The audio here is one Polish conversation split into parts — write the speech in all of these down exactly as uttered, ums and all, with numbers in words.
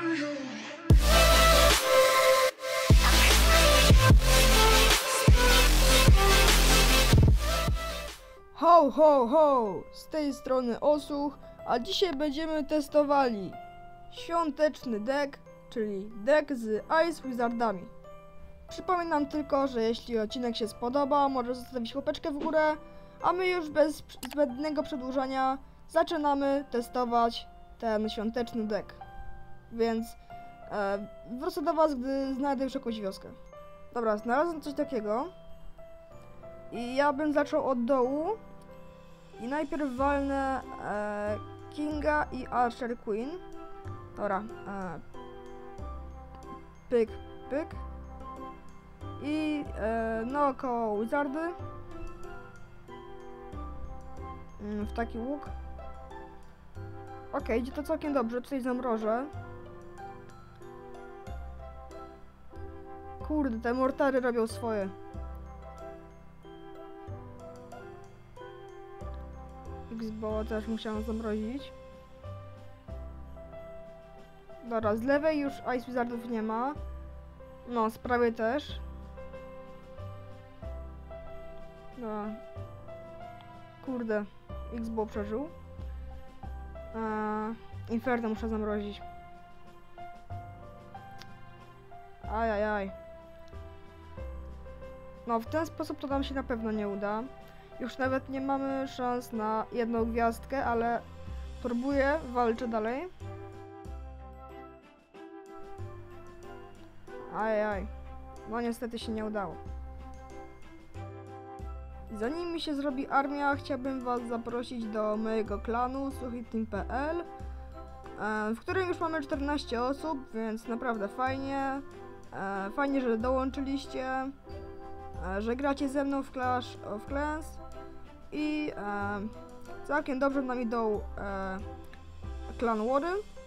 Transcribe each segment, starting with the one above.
Ho, ho, ho! Z tej strony Osuch, a dzisiaj będziemy testowali świąteczny deck, czyli deck z Ice Wizardami. Przypominam tylko, że jeśli odcinek się spodoba, możesz zostawić łapeczkę w górę, a my już bez zbędnego przedłużania zaczynamy testować ten świąteczny deck. Więc e, wrócę do was, gdy znajdę już jakąś wioskę. Dobra, znalazłem coś takiego i ja bym zaczął od dołu. I najpierw walnę e, Kinga i Archer Queen. Dobra. E, pyk, pyk. I e, naokoło Wizardy. Mm, w taki łuk. Ok, idzie to całkiem dobrze. Tutaj zamrożę. Kurde, te mortary robią swoje. X-Boła też musiałam zamrozić. Dobra, z lewej już Ice Wizardów nie ma. No, z prawej też. Dobra. Kurde, X-Bow przeżył. Eee, Inferno muszę zamrozić. Ajajaj. No, w ten sposób to nam się na pewno nie uda. Już nawet nie mamy szans na jedną gwiazdkę, ale próbuję, walczę dalej. Ajaj, no niestety się nie udało. Zanim mi się zrobi armia, chciałbym was zaprosić do mojego klanu suchiteam kropka p l, w którym już mamy czternaście osób, więc naprawdę fajnie. Fajnie, że dołączyliście, że gracie ze mną w Clash of Clans i e, całkiem dobrze nam idą e, Clan Wary.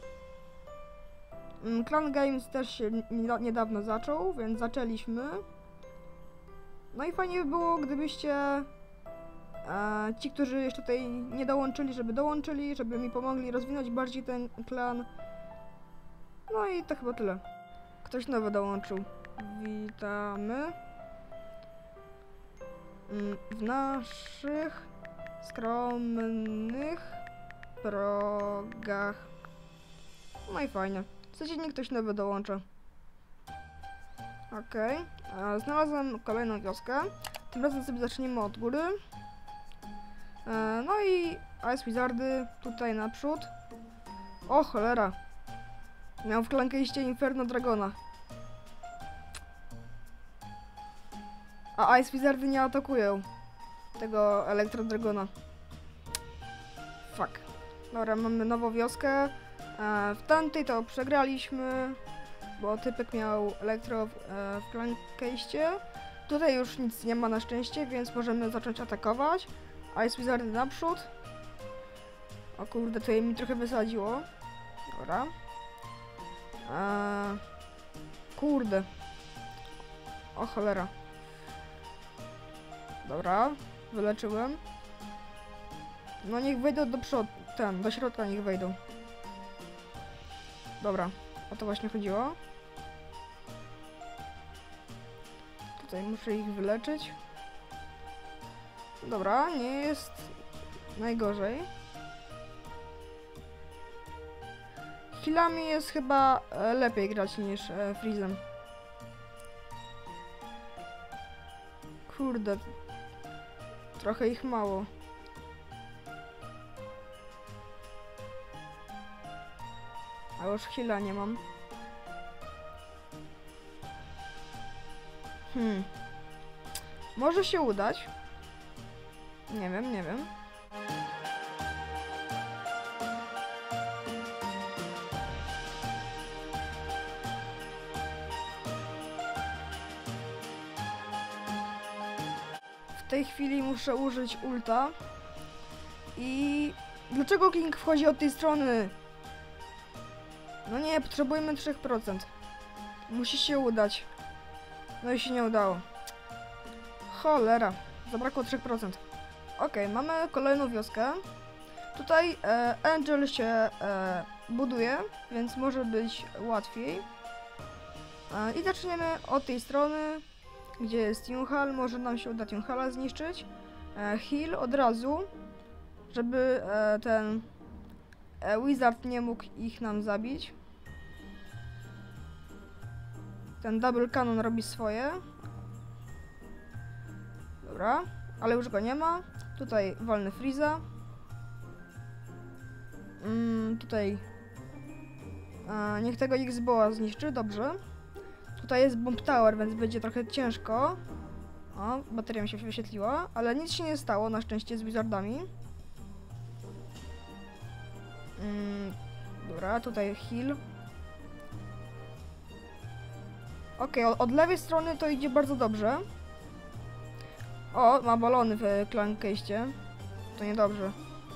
Clan Games też się niedawno zaczął, więc zaczęliśmy. No i fajnie by było, gdybyście e, ci, którzy jeszcze tutaj nie dołączyli, żeby dołączyli, żeby mi pomogli rozwinąć bardziej ten klan. No i to chyba tyle. Ktoś nowy dołączył. Witamy w naszych skromnych progach. No i fajnie. Codziennie ktoś nowy dołącza. Okej. Okay. Znalazłem kolejną wioskę. Tym razem sobie zaczniemy od góry. E, no i Ice Wizardy tutaj naprzód. O cholera. Miał w klankejście Inferno Dragona. A Ice Wizardy nie atakują tego Elektro Dragona. Fuck. Dobra, mamy nową wioskę. E, w tamtej to przegraliśmy, bo typek miał Elektro w, e, w klankejście. Tutaj już nic nie ma na szczęście, więc możemy zacząć atakować. Ice Wizardy naprzód. O kurde, tutaj mi trochę wysadziło. Dobra. E, kurde. O cholera. Dobra, wyleczyłem. No niech wejdą do przodu, ten, do środka niech wejdą. Dobra, o to właśnie chodziło. Tutaj muszę ich wyleczyć. Dobra, nie jest najgorzej. Healami jest chyba e, lepiej grać niż e, Freezem. Kurde. Trochę ich mało. A już heala nie mam. Hmm. Może się udać. Nie wiem, nie wiem. W tej chwili muszę użyć ulta. I... Dlaczego King wchodzi od tej strony? No nie, potrzebujemy trzy procent. Musi się udać. No i się nie udało. Cholera. Zabrakło trzy procent. Ok, mamy kolejną wioskę. Tutaj e, Angel się e, buduje, więc może być łatwiej. I zaczniemy od tej strony, gdzie jest Tunehall. Może nam się uda Tunehalla zniszczyć. Hill od razu, żeby ten Wizard nie mógł ich nam zabić. Ten Double Cannon robi swoje. Dobra, ale już go nie ma. Tutaj walny Freeza. Mm, tutaj e, niech tego X-Boa zniszczy, dobrze. Tutaj jest Bomb Tower, więc będzie trochę ciężko. O, bateria mi się wyświetliła, ale nic się nie stało na szczęście z Wizardami. Mm, dobra, tutaj Hill. Okej, okay, od lewej strony to idzie bardzo dobrze. O, ma balony w Clan Case'cie. To niedobrze.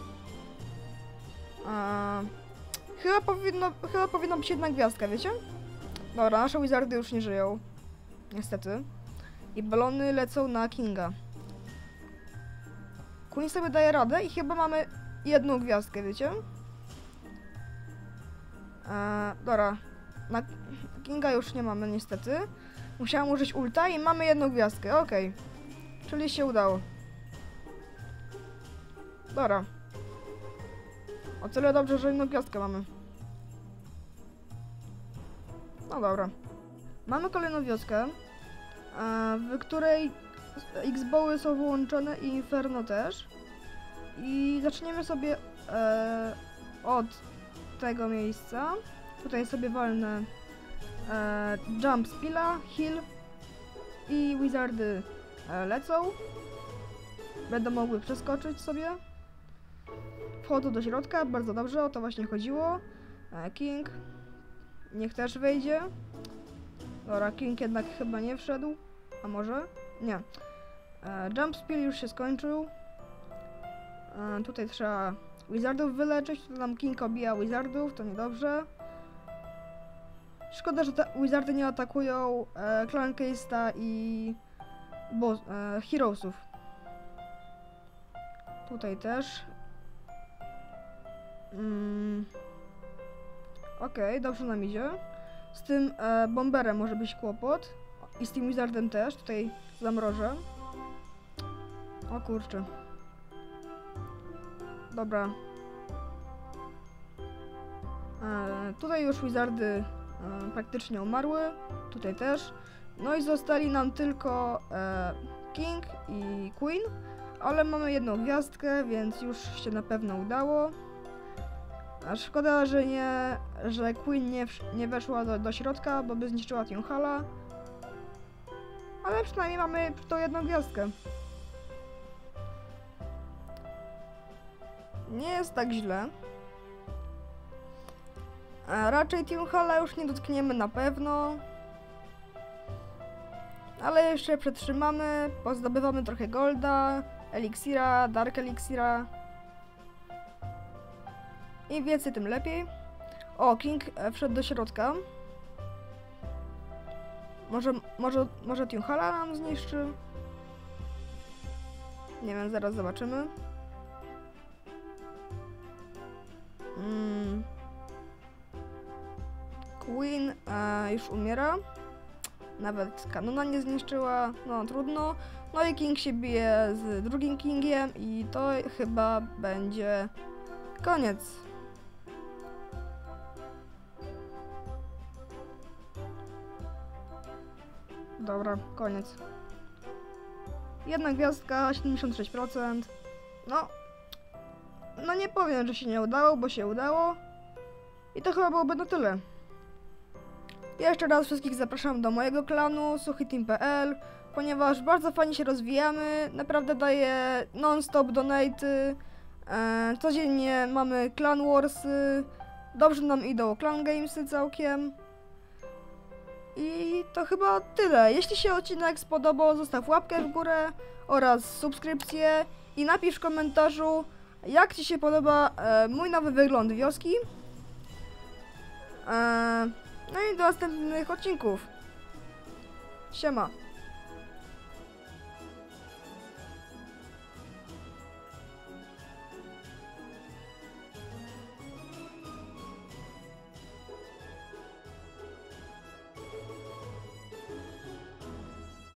A, chyba powinno, chyba powinna być jedna gwiazdka, wiecie? Dobra, nasze Wizardy już nie żyją. Niestety. I balony lecą na Kinga. Queen sobie daje radę i chyba mamy jedną gwiazdkę, wiecie? A, dobra. Na Kinga już nie mamy niestety. Musiałam użyć ulta i mamy jedną gwiazdkę, okej. Okay. Czyli się udało. Dobra. O tyle dobrze, że jedną gwiazdkę mamy. No dobra. Mamy kolejną wioskę, w której X-Boły są wyłączone i Inferno też. I zaczniemy sobie e, od tego miejsca. Tutaj sobie walnę e, Jump Spilla, Heal i Wizardy e, lecą. Będą mogły przeskoczyć sobie. Wchodzą do środka, bardzo dobrze, o to właśnie chodziło. E, King niech też wejdzie. Dobra, King jednak chyba nie wszedł. A może? Nie. E, Jump Spill już się skończył. E, tutaj trzeba Wizardów wyleczyć. Tu nam King obija Wizardów, to niedobrze. Szkoda, że te Wizardy nie atakują e, Clan Case'a i boss, e, Heroesów. Tutaj też. Mm. Okej, okay, dobrze nam idzie. Z tym e, Bomberem może być kłopot. I z tym Wizardem też. Tutaj zamrożę. O kurczę. Dobra. E, tutaj już Wizardy e, praktycznie umarły. Tutaj też. No i zostali nam tylko e, King i Queen. Ale mamy jedną gwiazdkę, więc już się na pewno udało. A szkoda, że nie, że Queen nie, nie weszła do, do środka, bo by zniszczyła Tunehalla. Ale przynajmniej mamy tą jedną gwiazdkę. Nie jest tak źle. A raczej Tunehalla już nie dotkniemy na pewno. Ale jeszcze przetrzymamy, pozdobywamy trochę golda, eliksira, dark eliksira. Im więcej, tym lepiej. O, King wszedł do środka. Może, może, może Tunehalla nam zniszczy? Nie wiem, zaraz zobaczymy. Mm. Queen e, już umiera. Nawet kanona nie zniszczyła, no trudno. No i King się bije z drugim Kingiem i to chyba będzie koniec. Dobra, koniec. Jedna gwiazdka, siedemdziesiąt sześć procent. No, no nie powiem, że się nie udało, bo się udało. I to chyba byłoby na tyle. Jeszcze raz wszystkich zapraszam do mojego klanu suchiteam kropka p l, ponieważ bardzo fajnie się rozwijamy, naprawdę daję non-stop donaty, e, codziennie mamy Clan Warsy, dobrze nam idą Clan Gamesy całkiem. I to chyba tyle. Jeśli się odcinek spodobał, zostaw łapkę w górę oraz subskrypcję i napisz w komentarzu, jak Ci się podoba e, mój nowy wygląd wioski. E, No i do następnych odcinków. Siema.